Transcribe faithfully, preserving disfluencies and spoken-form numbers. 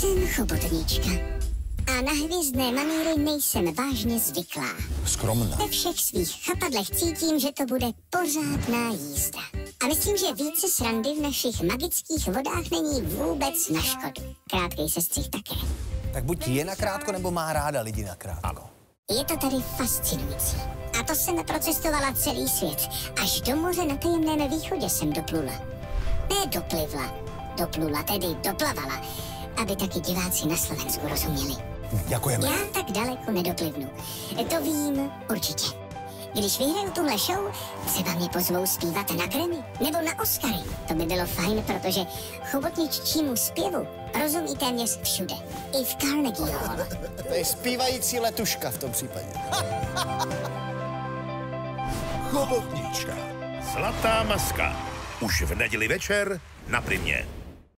Jsem chobotnička. A na hvězdné maníry nejsem vážně zvyklá. Skromná. Ve všech svých chapadlech cítím, že to bude pořádná jízda. A myslím, že více srandy v našich magických vodách není vůbec na škodu. Krátkej sestřih také. Tak buď je na krátko, nebo má ráda lidi na krátko. Ano. Je to tady fascinující. A to jsem procestovala celý svět. Až do moře na tajemném východě jsem doplula. Ne doplivla, doplula, tedy doplavala, aby taky diváci na Slovensku rozuměli. Děkujeme. Já tak daleko nedoplivnu. To vím určitě. Když vyhraju tuhle show, třeba mě pozvou zpívat na Grammy nebo na Oscary. To by bylo fajn, protože chobotniččímu zpěvu rozumí téměř všude. I v Carnegie Hall. To je zpívající letuška v tom případě. Chobotnička. Zlatá maska. Už v neděli večer na Primě.